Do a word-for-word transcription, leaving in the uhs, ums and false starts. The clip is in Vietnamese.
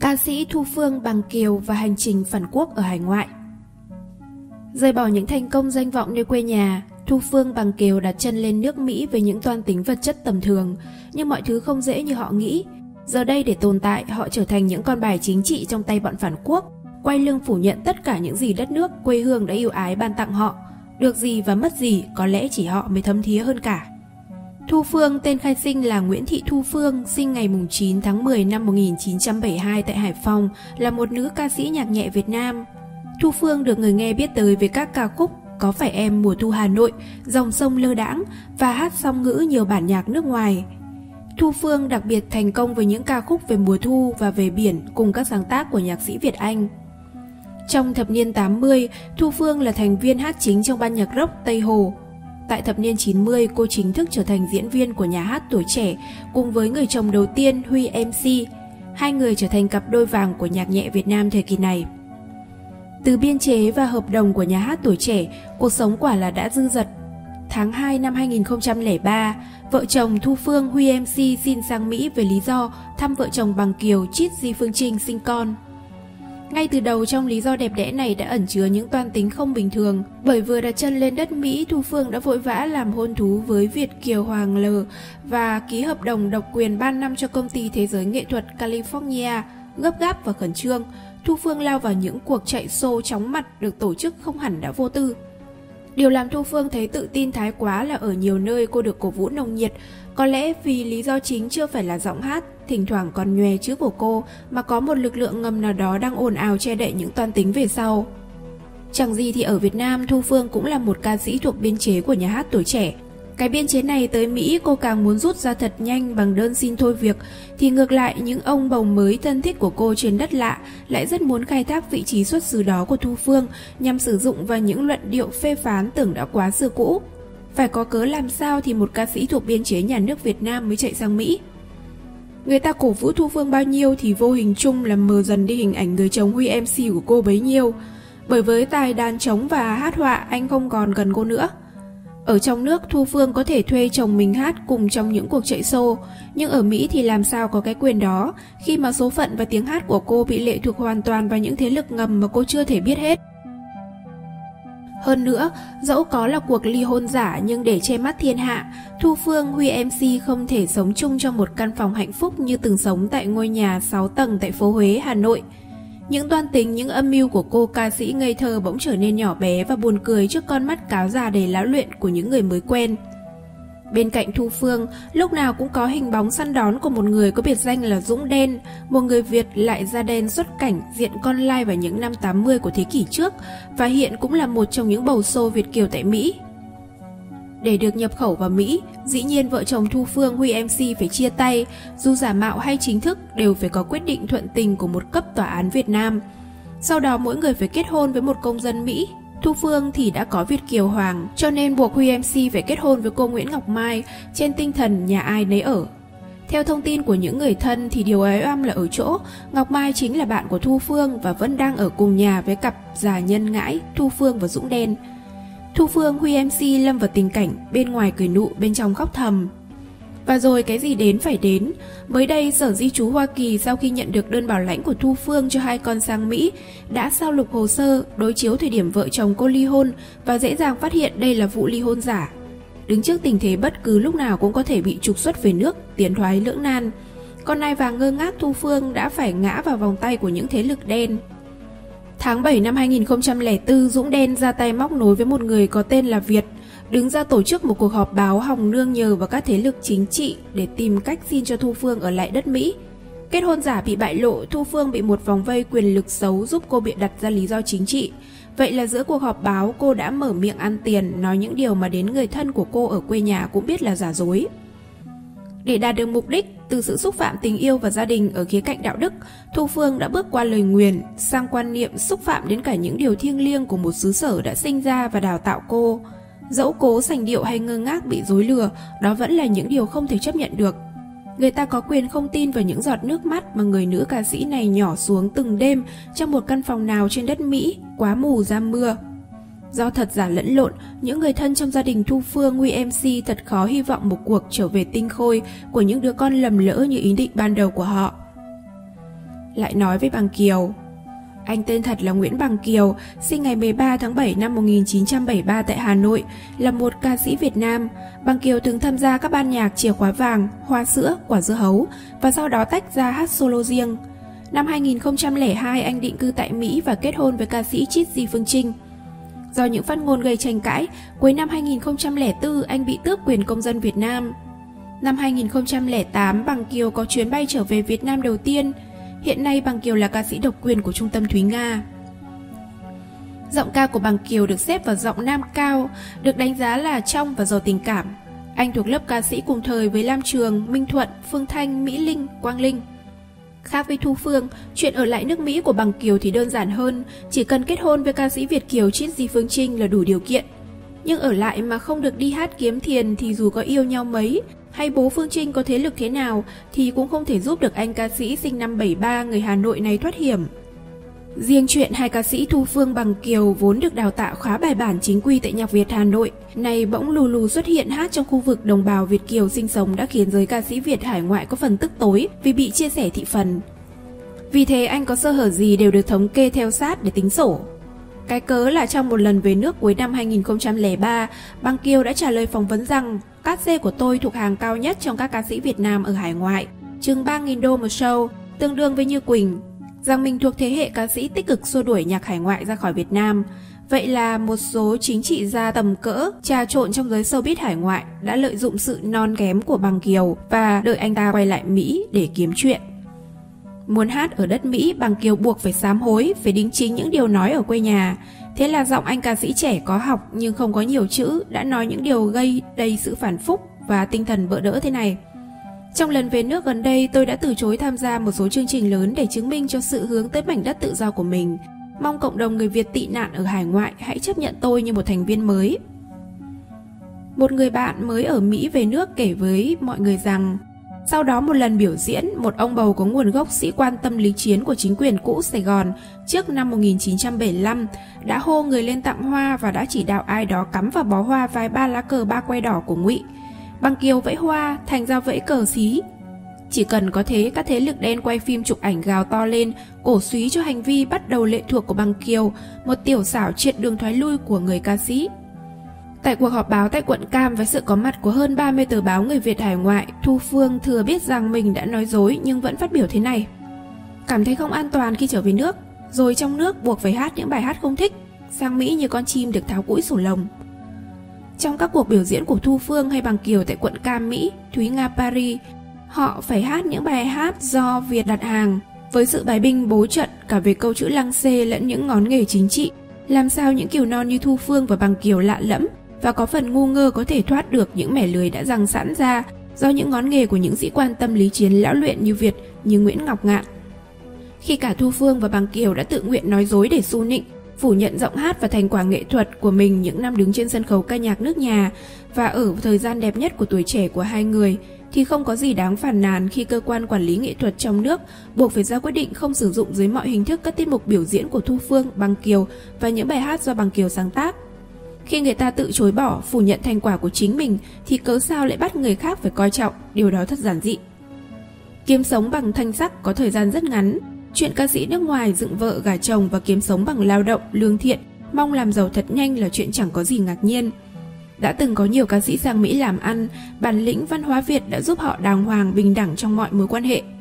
Ca sĩ Thu Phương, Bằng Kiều và hành trình phản quốc ở hải ngoại. Rời bỏ những thành công danh vọng nơi quê nhà, Thu Phương, Bằng Kiều đặt chân lên nước Mỹ với những toan tính vật chất tầm thường, nhưng mọi thứ không dễ như họ nghĩ. Giờ đây để tồn tại, họ trở thành những con bài chính trị trong tay bọn phản quốc, quay lưng phủ nhận tất cả những gì đất nước, quê hương đã yêu ái ban tặng họ. Được gì và mất gì, có lẽ chỉ họ mới thấm thía hơn cả. Thu Phương, tên khai sinh là Nguyễn Thị Thu Phương, sinh ngày chín tháng mười năm một nghìn chín trăm bảy mươi hai tại Hải Phòng, là một nữ ca sĩ nhạc nhẹ Việt Nam. Thu Phương được người nghe biết tới với các ca khúc Có Phải Em, Mùa Thu Hà Nội, Dòng Sông Lơ Đãng và hát song ngữ nhiều bản nhạc nước ngoài. Thu Phương đặc biệt thành công với những ca khúc về mùa thu và về biển cùng các sáng tác của nhạc sĩ Việt Anh. Trong thập niên tám mươi, Thu Phương là thành viên hát chính trong ban nhạc rock Tây Hồ. Tại thập niên chín mươi, cô chính thức trở thành diễn viên của nhà hát Tuổi Trẻ cùng với người chồng đầu tiên Huy em xê. Hai người trở thành cặp đôi vàng của nhạc nhẹ Việt Nam thời kỳ này. Từ biên chế và hợp đồng của nhà hát Tuổi Trẻ, cuộc sống quả là đã dư dật. Tháng hai năm hai nghìn không trăm lẻ ba, vợ chồng Thu Phương, Huy em xê xin sang Mỹ với lý do thăm vợ chồng Bằng Kiều, Chit Di Phương Trinh sinh con. Ngay từ đầu trong lý do đẹp đẽ này đã ẩn chứa những toan tính không bình thường, bởi vừa đặt chân lên đất Mỹ, Thu Phương đã vội vã làm hôn thú với Việt kiều Hoàng L và ký hợp đồng độc quyền ba năm cho công ty thế giới nghệ thuật California. Gấp gáp và khẩn trương, Thu Phương lao vào những cuộc chạy xô chóng mặt được tổ chức không hẳn đã vô tư. Điều làm Thu Phương thấy tự tin thái quá là ở nhiều nơi cô được cổ vũ nồng nhiệt, có lẽ vì lý do chính chưa phải là giọng hát, thỉnh thoảng còn nhòe chữ của cô, mà có một lực lượng ngầm nào đó đang ồn ào che đậy những toan tính về sau. Chẳng gì thì ở Việt Nam, Thu Phương cũng là một ca sĩ thuộc biên chế của nhà hát Tuổi Trẻ. Cái biên chế này tới Mỹ cô càng muốn rút ra thật nhanh bằng đơn xin thôi việc, thì ngược lại những ông bầu mới thân thích của cô trên đất lạ lại rất muốn khai thác vị trí xuất xứ đó của Thu Phương nhằm sử dụng vào những luận điệu phê phán tưởng đã quá xưa cũ. Phải có cớ làm sao thì một ca sĩ thuộc biên chế nhà nước Việt Nam mới chạy sang Mỹ. Người ta cổ vũ Thu Phương bao nhiêu thì vô hình chung làm mờ dần đi hình ảnh người chồng Huy em xê của cô bấy nhiêu, bởi với tài đàn trống và hát họa anh không còn gần cô nữa. Ở trong nước, Thu Phương có thể thuê chồng mình hát cùng trong những cuộc chạy xô, nhưng ở Mỹ thì làm sao có cái quyền đó, khi mà số phận và tiếng hát của cô bị lệ thuộc hoàn toàn vào những thế lực ngầm mà cô chưa thể biết hết. Hơn nữa, dẫu có là cuộc ly hôn giả nhưng để che mắt thiên hạ, Thu Phương, Huy em xê không thể sống chung trong một căn phòng hạnh phúc như từng sống tại ngôi nhà sáu tầng tại phố Huế, Hà Nội. Những toan tính, những âm mưu của cô ca sĩ ngây thơ bỗng trở nên nhỏ bé và buồn cười trước con mắt cáo già đầy lão luyện của những người mới quen. Bên cạnh Thu Phương, lúc nào cũng có hình bóng săn đón của một người có biệt danh là Dũng Đen, một người Việt lại da đen xuất cảnh diện con lai vào những năm tám mươi của thế kỷ trước và hiện cũng là một trong những bầu xô Việt kiều tại Mỹ. Để được nhập khẩu vào Mỹ, dĩ nhiên vợ chồng Thu Phương, Huy em xê phải chia tay, dù giả mạo hay chính thức đều phải có quyết định thuận tình của một cấp tòa án Việt Nam. Sau đó mỗi người phải kết hôn với một công dân Mỹ. Thu Phương thì đã có Việt kiều Hoàng, cho nên buộc Huy em xê phải kết hôn với cô Nguyễn Ngọc Mai trên tinh thần nhà ai nấy ở. Theo thông tin của những người thân thì điều ái oăm là ở chỗ Ngọc Mai chính là bạn của Thu Phương và vẫn đang ở cùng nhà với cặp già nhân ngãi Thu Phương và Dũng Đen. Thu Phương, Huy em xê lâm vào tình cảnh bên ngoài cười nụ, bên trong khóc thầm. Và rồi cái gì đến phải đến. Mới đây, Sở Di trú Hoa Kỳ sau khi nhận được đơn bảo lãnh của Thu Phương cho hai con sang Mỹ đã sao lục hồ sơ, đối chiếu thời điểm vợ chồng cô ly hôn và dễ dàng phát hiện đây là vụ ly hôn giả. Đứng trước tình thế bất cứ lúc nào cũng có thể bị trục xuất về nước, tiến thoái lưỡng nan, con nai vàng ngơ ngác Thu Phương đã phải ngã vào vòng tay của những thế lực đen. Tháng bảy năm hai nghìn không trăm lẻ bốn, Dũng Đen ra tay móc nối với một người có tên là Việt, đứng ra tổ chức một cuộc họp báo hòng nương nhờ vào các thế lực chính trị để tìm cách xin cho Thu Phương ở lại đất Mỹ. Kết hôn giả bị bại lộ, Thu Phương bị một vòng vây quyền lực xấu giúp cô bịa đặt ra lý do chính trị. Vậy là giữa cuộc họp báo cô đã mở miệng ăn tiền, nói những điều mà đến người thân của cô ở quê nhà cũng biết là giả dối. Để đạt được mục đích, từ sự xúc phạm tình yêu và gia đình ở khía cạnh đạo đức, Thu Phương đã bước qua lời nguyền sang quan niệm xúc phạm đến cả những điều thiêng liêng của một xứ sở đã sinh ra và đào tạo cô. Dẫu cố sành điệu hay ngơ ngác bị dối lừa, đó vẫn là những điều không thể chấp nhận được. Người ta có quyền không tin vào những giọt nước mắt mà người nữ ca sĩ này nhỏ xuống từng đêm trong một căn phòng nào trên đất Mỹ, quá mù ra mưa. Do thật giả lẫn lộn, những người thân trong gia đình Thu Phương, Huy em xê thật khó hy vọng một cuộc trở về tinh khôi của những đứa con lầm lỡ như ý định ban đầu của họ. lại nói với Bằng Kiều. Anh tên thật là Nguyễn Bằng Kiều, sinh ngày mười ba tháng bảy năm một nghìn chín trăm bảy mươi ba tại Hà Nội, là một ca sĩ Việt Nam. Bằng Kiều từng tham gia các ban nhạc Chìa Khóa Vàng, Hoa Sữa, Quả Dưa Hấu và sau đó tách ra hát solo riêng. Năm hai nghìn không trăm lẻ hai, anh định cư tại Mỹ và kết hôn với ca sĩ Chit Di Phương Trinh. Do những phát ngôn gây tranh cãi, cuối năm hai nghìn không trăm lẻ bốn anh bị tước quyền công dân Việt Nam. Năm hai nghìn không trăm lẻ tám, Bằng Kiều có chuyến bay trở về Việt Nam đầu tiên. Hiện nay Bằng Kiều là ca sĩ độc quyền của Trung tâm Thúy Nga. Giọng ca của Bằng Kiều được xếp vào giọng nam cao, được đánh giá là trong và giàu tình cảm. Anh thuộc lớp ca sĩ cùng thời với Lam Trường, Minh Thuận, Phương Thanh, Mỹ Linh, Quang Linh. Khác với Thu Phương, chuyện ở lại nước Mỹ của Bằng Kiều thì đơn giản hơn, chỉ cần kết hôn với ca sĩ Việt kiều Chit Di Phương Trinh là đủ điều kiện. Nhưng ở lại mà không được đi hát kiếm tiền thì dù có yêu nhau mấy, hay bố Phương Trinh có thế lực thế nào thì cũng không thể giúp được anh ca sĩ sinh năm bảy ba người Hà Nội này thoát hiểm. Riêng chuyện hai ca sĩ Thu Phương Bằng Kiều vốn được đào tạo khá bài bản chính quy tại Nhạc Việt Hà Nội, này bỗng lù lù xuất hiện hát trong khu vực đồng bào Việt kiều sinh sống đã khiến giới ca sĩ Việt hải ngoại có phần tức tối vì bị chia sẻ thị phần. Vì thế anh có sơ hở gì đều được thống kê theo sát để tính sổ. Cái cớ là trong một lần về nước cuối năm hai nghìn không trăm lẻ ba, Bằng Kiều đã trả lời phỏng vấn rằng cát xê của tôi thuộc hàng cao nhất trong các ca sĩ Việt Nam ở hải ngoại, chừng ba nghìn đô một show, tương đương với Như Quỳnh, rằng mình thuộc thế hệ ca sĩ tích cực xua đuổi nhạc hải ngoại ra khỏi Việt Nam. Vậy là một số chính trị gia tầm cỡ trà trộn trong giới showbiz hải ngoại đã lợi dụng sự non kém của Bằng Kiều và đợi anh ta quay lại Mỹ để kiếm chuyện. Muốn hát ở đất Mỹ, Bằng Kiều buộc phải sám hối, phải đính chính những điều nói ở quê nhà. Thế là giọng anh ca sĩ trẻ có học nhưng không có nhiều chữ đã nói những điều gây đầy sự phản phúc và tinh thần bỡ đỡ thế này. Trong lần về nước gần đây, tôi đã từ chối tham gia một số chương trình lớn để chứng minh cho sự hướng tới mảnh đất tự do của mình. Mong cộng đồng người Việt tị nạn ở hải ngoại hãy chấp nhận tôi như một thành viên mới. Một người bạn mới ở Mỹ về nước kể với mọi người rằng sau đó một lần biểu diễn, một ông bầu có nguồn gốc sĩ quan tâm lý chiến của chính quyền cũ Sài Gòn trước năm một nghìn chín trăm bảy mươi lăm đã hô người lên tặng hoa và đã chỉ đạo ai đó cắm vào bó hoa vài ba lá cờ ba quai đỏ của Ngụy. Bằng Kiều vẫy hoa thành ra vẫy cờ xí. Chỉ cần có thế, các thế lực đen quay phim chụp ảnh gào to lên, cổ súy cho hành vi bắt đầu lệ thuộc của Bằng Kiều, một tiểu xảo triệt đường thoái lui của người ca sĩ. Tại cuộc họp báo tại quận Cam với sự có mặt của hơn ba mươi tờ báo người Việt hải ngoại, Thu Phương thừa biết rằng mình đã nói dối nhưng vẫn phát biểu thế này. Cảm thấy không an toàn khi trở về nước, rồi trong nước buộc phải hát những bài hát không thích, sang Mỹ như con chim được tháo cũi sổ lồng. Trong các cuộc biểu diễn của Thu Phương hay Bằng Kiều tại quận Cam Mỹ, Thúy Nga Paris, họ phải hát những bài hát do Việt đặt hàng, với sự bài binh bố trận cả về câu chữ lăng xê lẫn những ngón nghề chính trị. Làm sao những kiều non như Thu Phương và Bằng Kiều lạ lẫm và có phần ngu ngơ có thể thoát được những mẻ lưới đã giăng sẵn ra do những ngón nghề của những sĩ quan tâm lý chiến lão luyện như Việt, như Nguyễn Ngọc Ngạn. Khi cả Thu Phương và Bằng Kiều đã tự nguyện nói dối để su nịnh, phủ nhận giọng hát và thành quả nghệ thuật của mình những năm đứng trên sân khấu ca nhạc nước nhà và ở thời gian đẹp nhất của tuổi trẻ của hai người, thì không có gì đáng phàn nàn khi cơ quan quản lý nghệ thuật trong nước buộc phải ra quyết định không sử dụng dưới mọi hình thức các tiết mục biểu diễn của Thu Phương, Bằng Kiều và những bài hát do Bằng Kiều sáng tác. Khi người ta tự chối bỏ, phủ nhận thành quả của chính mình thì cớ sao lại bắt người khác phải coi trọng, điều đó thật giản dị. Kiếm sống bằng thanh sắc có thời gian rất ngắn. Chuyện ca sĩ nước ngoài dựng vợ gả chồng và kiếm sống bằng lao động, lương thiện, mong làm giàu thật nhanh là chuyện chẳng có gì ngạc nhiên. Đã từng có nhiều ca sĩ sang Mỹ làm ăn, bản lĩnh văn hóa Việt đã giúp họ đàng hoàng bình đẳng trong mọi mối quan hệ.